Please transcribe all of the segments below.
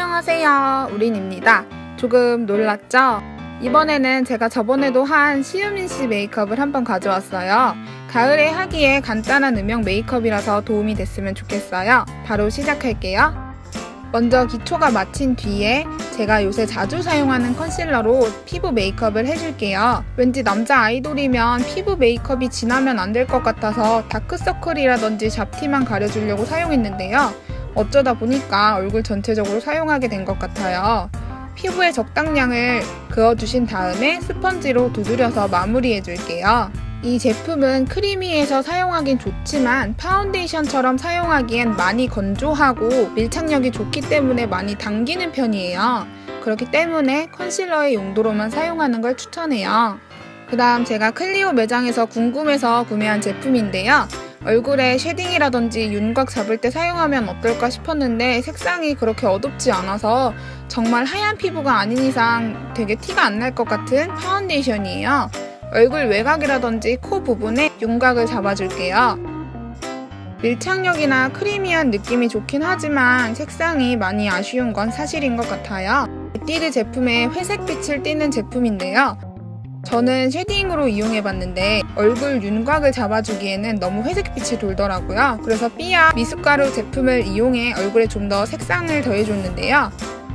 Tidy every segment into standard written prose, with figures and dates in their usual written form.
안녕하세요, 우린입니다. 조금 놀랐죠? 이번에는 제가 저번에도 한 시우민씨 메이크업을 한번 가져왔어요. 가을에 하기에 간단한 음영 메이크업이라서 도움이 됐으면 좋겠어요. 바로 시작할게요. 먼저 기초가 마친 뒤에 제가 요새 자주 사용하는 컨실러로 피부 메이크업을 해줄게요. 왠지 남자 아이돌이면 피부 메이크업이 진하면 안 될 것 같아서 다크서클이라든지 잡티만 가려주려고 사용했는데요. 어쩌다 보니까 얼굴 전체적으로 사용하게 된 것 같아요. 피부에 적당량을 그어주신 다음에 스펀지로 두드려서 마무리해줄게요. 이 제품은 크리미해서 사용하긴 좋지만 파운데이션처럼 사용하기엔 많이 건조하고 밀착력이 좋기 때문에 많이 당기는 편이에요. 그렇기 때문에 컨실러의 용도로만 사용하는 걸 추천해요. 그 다음 제가 클리오 매장에서 궁금해서 구매한 제품인데요. 얼굴에 쉐딩이라든지 윤곽 잡을 때 사용하면 어떨까 싶었는데 색상이 그렇게 어둡지 않아서 정말 하얀 피부가 아닌 이상 되게 티가 안 날 것 같은 파운데이션이에요. 얼굴 외곽이라든지 코 부분에 윤곽을 잡아줄게요. 밀착력이나 크리미한 느낌이 좋긴 하지만 색상이 많이 아쉬운 건 사실인 것 같아요. 에뛰드 제품의 회색빛을 띠는 제품인데요. 저는 쉐딩으로 이용해봤는데 얼굴 윤곽을 잡아주기에는 너무 회색빛이 돌더라고요. 그래서 삐아 미숫가루 제품을 이용해 얼굴에 좀 더 색상을 더해줬는데요.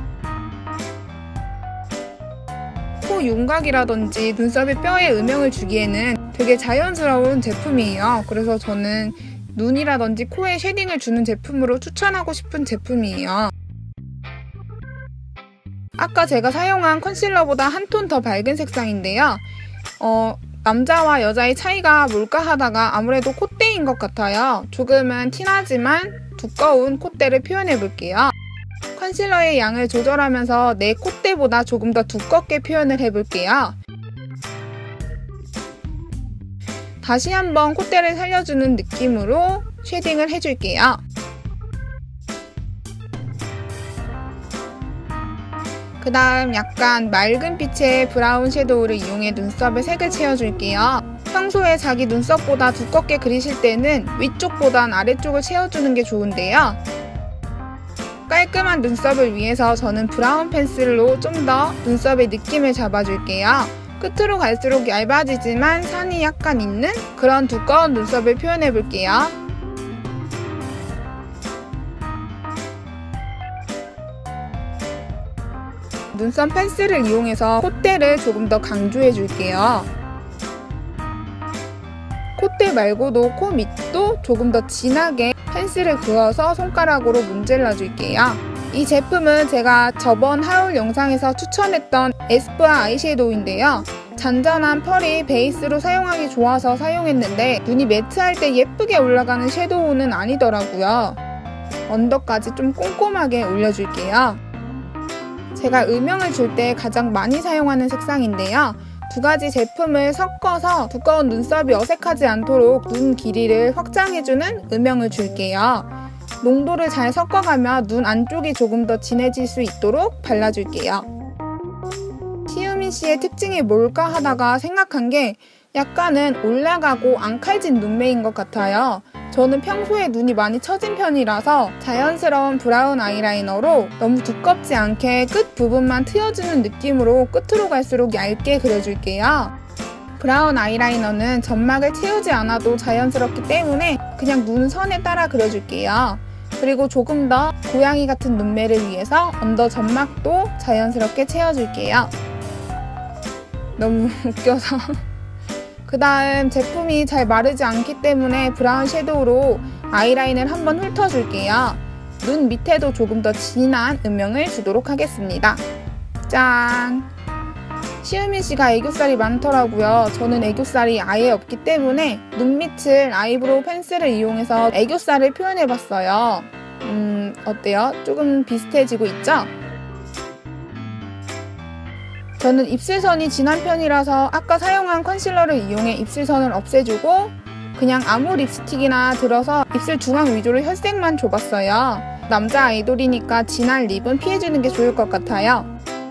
코 윤곽이라든지 눈썹의 뼈에 음영을 주기에는 되게 자연스러운 제품이에요. 그래서 저는 눈이라든지 코에 쉐딩을 주는 제품으로 추천하고 싶은 제품이에요. 아까 제가 사용한 컨실러보다 한 톤 더 밝은 색상인데요. 남자와 여자의 차이가 뭘까 하다가 아무래도 콧대인 것 같아요. 조금은 티나지만 두꺼운 콧대를 표현해 볼게요. 컨실러의 양을 조절하면서 내 콧대보다 조금 더 두껍게 표현을 해볼게요. 다시 한번 콧대를 살려주는 느낌으로 쉐딩을 해줄게요. 그 다음 약간 맑은 빛의 브라운 섀도우를 이용해 눈썹에 색을 채워줄게요. 평소에 자기 눈썹보다 두껍게 그리실 때는 위쪽보단 아래쪽을 채워주는 게 좋은데요. 깔끔한 눈썹을 위해서 저는 브라운 펜슬로 좀 더 눈썹의 느낌을 잡아줄게요. 끝으로 갈수록 얇아지지만 산이 약간 있는 그런 두꺼운 눈썹을 표현해볼게요. 눈썹 펜슬을 이용해서 콧대를 조금 더 강조해줄게요. 콧대 말고도 코 밑도 조금 더 진하게 펜슬을 그어서 손가락으로 문질러줄게요. 이 제품은 제가 저번 하울 영상에서 추천했던 에스쁘아 아이섀도우인데요. 잔잔한 펄이 베이스로 사용하기 좋아서 사용했는데 눈이 매트할 때 예쁘게 올라가는 섀도우는 아니더라고요. 언더까지 좀 꼼꼼하게 올려줄게요. 제가 음영을 줄 때 가장 많이 사용하는 색상인데요. 두 가지 제품을 섞어서 두꺼운 눈썹이 어색하지 않도록 눈 길이를 확장해주는 음영을 줄게요. 농도를 잘 섞어가며 눈 안쪽이 조금 더 진해질 수 있도록 발라줄게요. 시우민씨의 특징이 뭘까 하다가 생각한 게 약간은 올라가고 앙칼진 눈매인 것 같아요. 저는 평소에 눈이 많이 처진 편이라서 자연스러운 브라운 아이라이너로 너무 두껍지 않게 끝 부분만 트여주는 느낌으로 끝으로 갈수록 얇게 그려줄게요. 브라운 아이라이너는 점막을 채우지 않아도 자연스럽기 때문에 그냥 눈선에 따라 그려줄게요. 그리고 조금 더 고양이 같은 눈매를 위해서 언더 점막도 자연스럽게 채워줄게요. 너무 웃겨서 그 다음 제품이 잘 마르지 않기 때문에 브라운 섀도우로 아이라인을 한번 훑어줄게요. 눈 밑에도 조금 더 진한 음영을 주도록 하겠습니다. 짠! 시우민씨가 애교살이 많더라고요. 저는 애교살이 아예 없기 때문에 눈 밑을 아이브로우 펜슬을 이용해서 애교살을 표현해봤어요. 어때요? 조금 비슷해지고 있죠? 저는 입술선이 진한 편이라서 아까 사용한 컨실러를 이용해 입술선을 없애주고 그냥 아무 립스틱이나 들어서 입술 중앙 위주로 혈색만 줘봤어요. 남자 아이돌이니까 진한 립은 피해주는 게 좋을 것 같아요.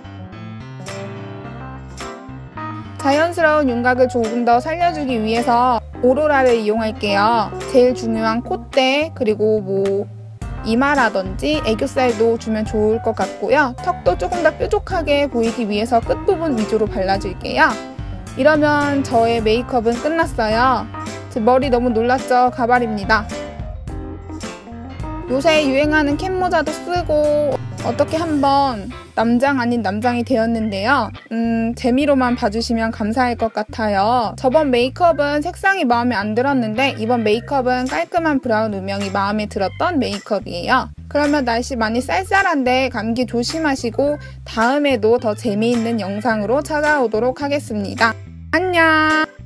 자연스러운 윤곽을 조금 더 살려주기 위해서 오로라를 이용할게요. 제일 중요한 콧대 그리고 이마라든지 애교살도 주면 좋을 것 같고요. 턱도 조금 더 뾰족하게 보이기 위해서 끝부분 위주로 발라줄게요. 이러면 저의 메이크업은 끝났어요. 제 머리 너무 놀랐죠? 가발입니다. 요새 유행하는 캡모자도 쓰고 어떻게 한번 남장 아닌 남장이 되었는데요. 재미로만 봐주시면 감사할 것 같아요. 저번 메이크업은 색상이 마음에 안 들었는데 이번 메이크업은 깔끔한 브라운 음영이 마음에 들었던 메이크업이에요. 그러면 날씨 많이 쌀쌀한데 감기 조심하시고 다음에도 더 재미있는 영상으로 찾아오도록 하겠습니다. 안녕!